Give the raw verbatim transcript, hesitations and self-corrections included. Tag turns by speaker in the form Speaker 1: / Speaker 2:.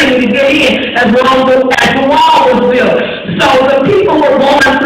Speaker 1: opportunity to get in as long as, as the wall was built. So the people were going